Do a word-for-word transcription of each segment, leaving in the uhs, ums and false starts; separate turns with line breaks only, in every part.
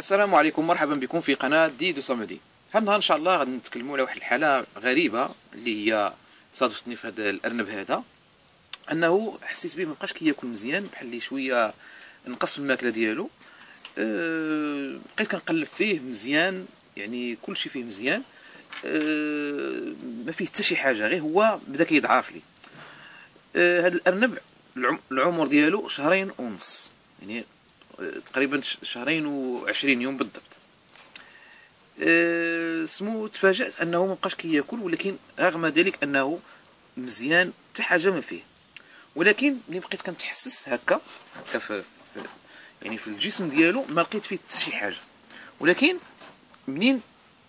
السلام عليكم، مرحبا بكم في قناة ديدو صمدي. هذا النهار ان شاء الله غادي نتكلموا على واحد الحالة غريبة اللي هي صادفتني في هذا الارنب هذا، انه حسيت به مابقاش كياكل مزيان، بحال اللي شويه نقص في الماكله ديالو. أه بقيت كنقلب فيه مزيان، يعني كلشي فيه مزيان، أه ما فيه حتى شي حاجه، غير هو بدا كيضعف لي. أه هذا الارنب العمر ديالو شهرين ونص، يعني تقريبا شهرين وعشرين يوم بالضبط. أه سمو تفاجأت انه مبقاش كياكل، ولكن رغم ذلك انه مزيان حتى حاجه ما فيه. ولكن ملي بقيت كنتحسس هكا هكا في يعني في الجسم ديالو ما لقيت فيه حتى شي حاجه. ولكن منين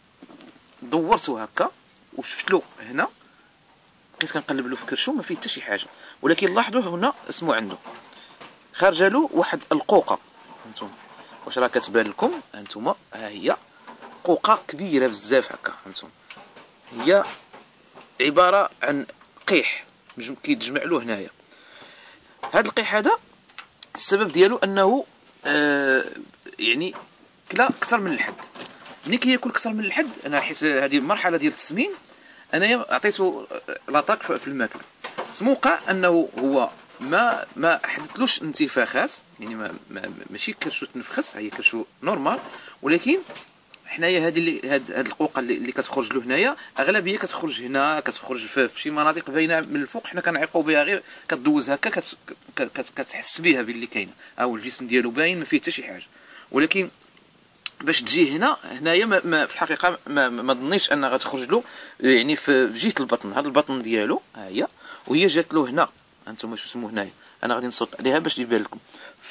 دورتو هكا وشفت له هنا، بقيت كنقلب له في كرشو ما فيه حتى شي حاجه. ولكن لاحظوا هنا اسمو عنده خارجه له واحد القوقه. هانتوما واش راه كتبان لكم؟ هانتوما ها هي قوقه كبيره بزاف هكا. هانتوما هي عباره عن قيح كيتجمع له هنايا. هذا القيح هذا السبب ديالو انه آه يعني كلا اكثر من الحد. ملي كياكل اكثر من الحد، انا حيت هذه المرحله ديال التسمين انايا عطيته لاطاك في الماكله، سموقع انه هو ما ما حدثلوش انتفاخات، يعني ما, ما ماشي كرشو تنفخت، هي كرشو نورمال. ولكن حنايا هذه اللي هاد هاد القوقه اللي, اللي كتخرج له هنايا اغلبيه كتخرج هنا، كتخرج في, في شي مناطق باينه من الفوق، حنا كنعيقوا بها، غير كدوز هكا كت كت كتحس بها باللي كاينه، او الجسم ديالو باين ما فيه حتى شي حاجه. ولكن باش تجي هنا هنايا ما, ما في الحقيقه ما, ما ظنيتش انها غتخرج له، يعني في جهه البطن، هذا البطن ديالو ها هي، وهي جات له هنا. انتم شو اسمو هنايا، انا غادي نصوت عليها باش يبان لكم.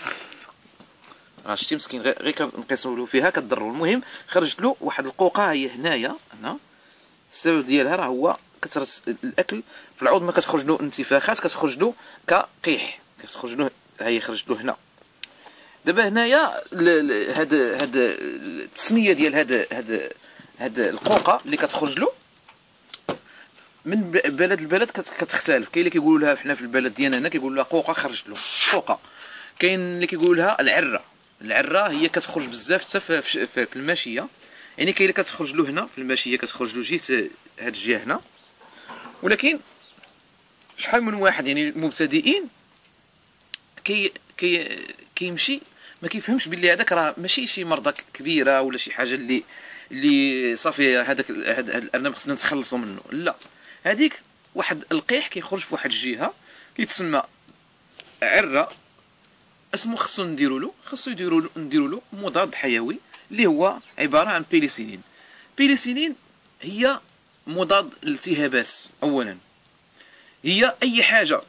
راه شتي مسكين غير كنقيسوا له فيها كضروا. المهم خرجت له واحد القوقه هي هنايا هنا، السبب ديالها راه هو كثره الاكل في العظم، ما كتخرج له انتفاخات، كتخرج له كقيح، كتخرج له هي خرجت له هنا. دابا هنايا هاد هاد التسميه ديال هاد هاد هاد القوقه اللي كتخرج له من بلد لبلد كتختلف. كاين اللي كيقولوا لها حنا في البلد ديالنا هنا كيقولوا لها قوقه خرجت له قوقه، كاين اللي كيقولوا لها العره. العره هي كتخرج بزاف حتى في, في, في الماشيه، يعني كاين اللي كتخرج له هنا في الماشيه، كتخرج له جهه هاد الجهه هنا. ولكن شحال من واحد يعني المبتدئين كي كي كيمشي ما كيفهمش باللي هذاك راه ماشي شي مرضى كبيره ولا شي حاجه اللي اللي صافي هذاك هذا الارنب خصنا نتخلصوا منه. لا، هذيك واحد القيح كيخرج في واحد الجهه كيتسمى عره، اسمو خصو نديروا له خصو يديروا له نديروا له مضاد حيوي اللي هو عباره عن بيليسينين. بيليسينين هي مضاد الالتهابات. اولا هي اي حاجه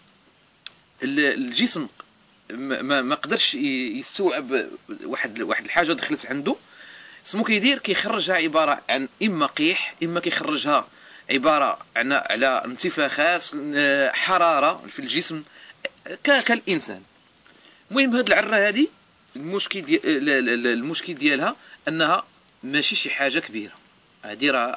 الجسم ما ما قدرش يستوعب واحد واحد الحاجه دخلت عنده، سمو كيدير كيخرجها عباره عن اما قيح، اما كيخرجها عباره عن على انتفاخات، حراره في الجسم كالانسان. المهم هاد العره هذه المشكل ديال المشكل ديالها انها ماشي شي حاجه كبيره، هذه راه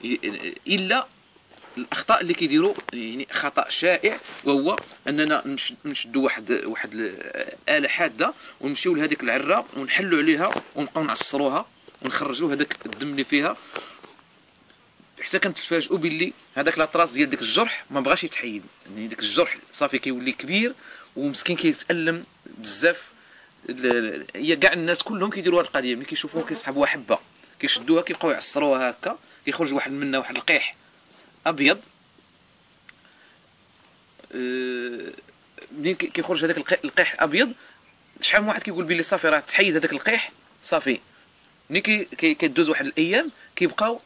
الا الاخطاء اللي كيديروا، يعني خطا شائع وهو اننا نشدوا واحد واحد الاله حاده ونمشيو لهذيك العره ونحلوا عليها ونبقاو نعصروها ونخرجوا هذاك الدم اللي فيها، حتى كنتفاجئوا باللي هذاك لاطراس ديال ديك الجرح ما بغاش يتحيد. يعني ديك الجرح صافي كيولي كبير ومسكين كيتالم بزاف. هي كاع الناس كلهم كيديروا هذه القضيه، ملي كيشوفوها كيسحبوها حبه كيشدوها كيبقاو يعصروها هكا، كيخرج واحد منها واحد القيح ابيض. ملي كيخرج هذاك القيح الابيض، شحال من واحد كيقول بلي صافي راه تحيد هذاك القيح صافي. ملي كيدوز واحد الايام كيبقاو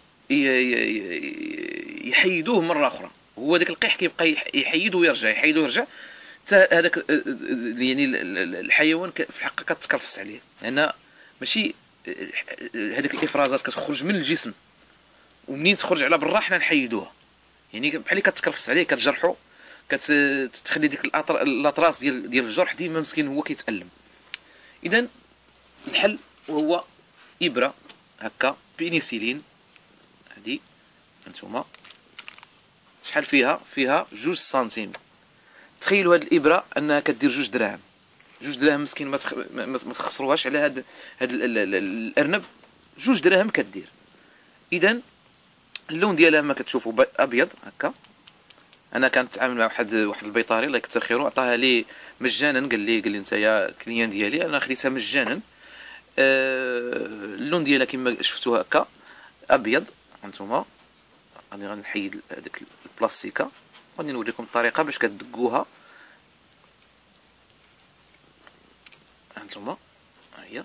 يحيدوه مره اخرى، هو داك القيح كيبقى يحيد ويرجع يحيد ويرجع حتى هذاك يعني الحيوان في الحق كتكرفس عليه، لان ماشي هذيك الافرازات كتخرج من الجسم ومنين تخرج على برا حنا نحيدوها، يعني بحال اللي كتكرفس عليه كتجرحو، كتخلي ديك الاطراس ديال ديال الجرح ديما مسكين هو كيتالم. اذا الحل هو ابره هكا بينيسيلين. هذه هانتوما شحال فيها؟ فيها جوج سنتيم. تخيلوا هذه الابره انها كدير جوج دراهم، جوج دراهم مسكين ما تخ... ما ما تخسروهاش على هاد هاد ال... ال... ال... الارنب. جوج دراهم كدير. اذا اللون ديالها ما كتشوفوا ب... ابيض هكا. انا كنتعامل مع واحد واحد البيطاري الله يكثر خيره، عطاها لي مجانا، قال لي قال لي نتايا الكليان ديالي، انا خديتها مجانا. أه... اللون ديالها كما شفتوا هكا ابيض. هانتوما غادي غنحيد هذيك البلاستيكه، غادي نوريكم الطريقه باش كتدقوها. هانتوما ها هي،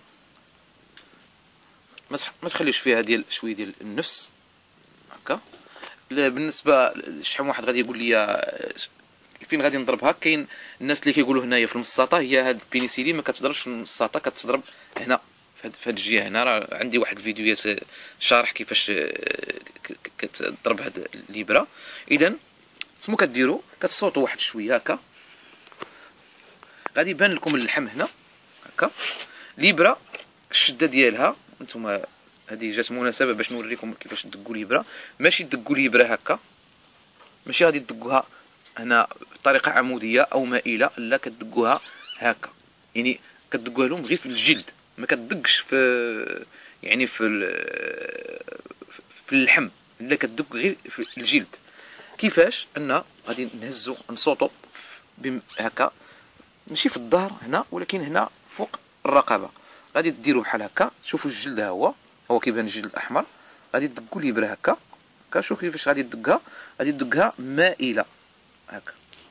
ما تخليوش فيها ديال شويه ديال النفس هكا. بالنسبه شحال واحد غادي يقول لي فين غادي نضربها، كاين الناس اللي كيقولوا هنايا في المصاطه. هي هاد البينيسيلين ما كتضربش في المصاطه، كتضرب هنا في هاد الجهه هنا. راه عندي واحد الفيديوهات شارح كيفاش كتضرب هاد الابره. اذا سمو كديروا كتصوتوا واحد شويه هكا، غادي يبان لكم اللحم هنا هكا. الابره الشده ديالها انتم، هذه جات مناسبه باش نوريكم كيفاش تدقوا الابره. ماشي تدقوا الابره هكا، ماشي غادي تدقوها هنا بطريقه عموديه او مائله، لا كتدقوها هكا. يعني كتدقوها لهم غير في الجلد، ما كتدقش في يعني في في اللحم، لا كتدق غير في الجلد. كيفاش؟ ان غادي نهزو نصوتو هكا، ماشي في الظهر هنا ولكن هنا فوق الرقبه. غادي ديروا بحال هكا، شوفوا الجلد ها هو هو كيبان الجلد الاحمر. غادي تدقوا الابره هكا هكا. شوف كيفاش غادي تدقها، غادي تدقها مائله هكا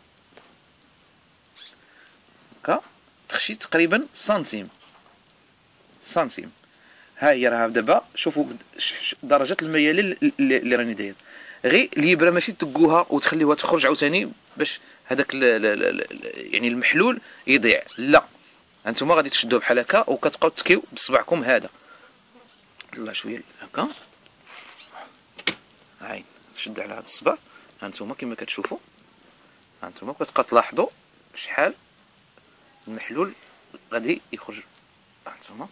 هكا، تخشي تقريبا سنتيم سنتيم. ها هي راه دابا شوفوا درجه الميال اللي راني داير. غير الابره ماشي تدقوها وتخليوها تخرج عاوتاني باش هذاك يعني المحلول يضيع، لا. هانتوما غادي تشدوه بحال هكا وكتبقاو تكيو بصبعكم هذا. يلا شويه هكا، هاي تشد على هذا الصبع. هانتوما كما كتشوفوا، هانتوما كتبقى تلاحظوا شحال المحلول غادي يخرج. هانتوما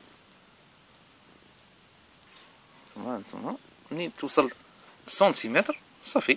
هانتوما منين توصل سنتيمتر صافي.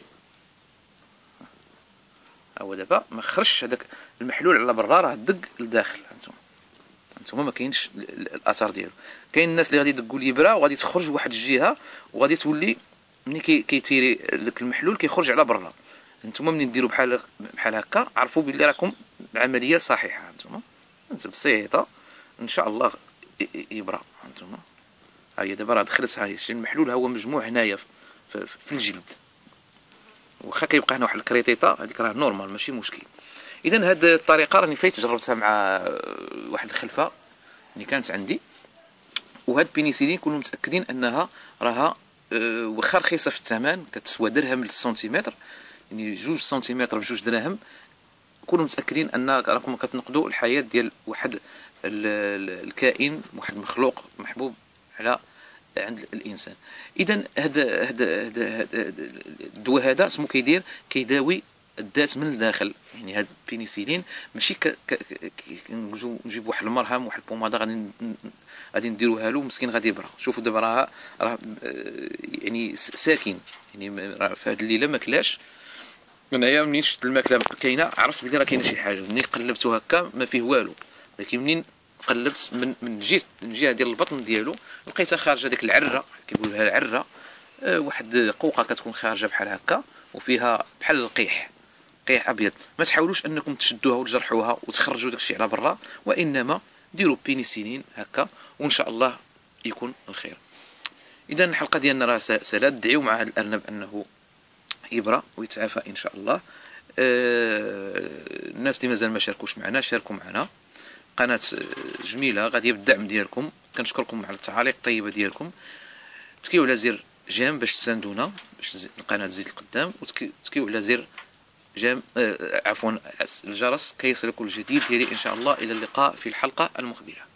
ها هو دابا ما خرجش هذاك المحلول على برا، راه دق لداخل. هانتوما هانتوما ما كاينش الاثر ديالو. كاين الناس اللي غادي يدقوا الابره وغادي تخرج واحد الجهه وغادي تولي ملي كيتيري داك المحلول كيخرج على برا. هانتوما منين ديروا بحال بحال هكا عرفوا بلي راكم العمليه صحيحه. هانتوما بسيطه ان شاء الله يبرا. هانتوما ها هي دابا راه دخلت، ها هي المحلول ها هو مجموع هنايا في, في الجلد. واخا كيبقى هنا واحد الكريتيطه هذيك راه نورمال ماشي مشكل. اذا هذه الطريقه راني فايت جربتها مع واحد الخلفه اللي كانت عندي، وهاد البينيسيلين كونوا متاكدين انها راها أه واخا رخيصه في الثمن، كتسوى درهم للسنتيمتر، يعني جوج سنتيمتر بجوج دراهم. كونوا متاكدين ان راكم كتنقذوا الحياه ديال واحد الكائن، واحد المخلوق محبوب على عند الانسان. اذا هذا هذا هذا الدواء هذا اسمه كيدير كيداوي الذات من الداخل. يعني هذا البينيسيلين ماشي ك... ك... نجيب واحد المرهم واحد البوماده غادي غادي نديروها له مسكين غادي يبرا. شوفوا دابا راه راه يعني ساكن، يعني في هذه الليله ما كلاش. انايا منين شفت الماكله كاينه عرفت بلي راه كاينه شي حاجه. منين قلبتو هكا ما فيه والو، لكن منين قلبت من من جهه من جهه ديال البطن ديالو لقيتها خارجه ديك العره، كيقولوا لها العره. أه واحد قوقه كتكون خارجه بحال هكا وفيها بحال القيح، قيح ابيض. ما تحاولوش انكم تشدوها وتجرحوها وتخرجوا داكشي على برا، وانما ديروا بينيسيلين هكا وان شاء الله يكون الخير. اذا الحلقه ديالنا راه سالات. دعيو مع هذا الارنب انه يبرا ويتعافى ان شاء الله. أه الناس اللي مازال ما شاركوش معنا شاركوا معنا. قناه جميله غاديه بالدعم ديالكم. كنشكركم على التعاليق الطيبه ديالكم. تكيو على زر جيم باش تساندونا باش القناه تزيد لقدام، وتكيو على زر جيم آه عفوا الجرس كيصلكم الجديد ديالي ان شاء الله. الى اللقاء في الحلقه المقبله.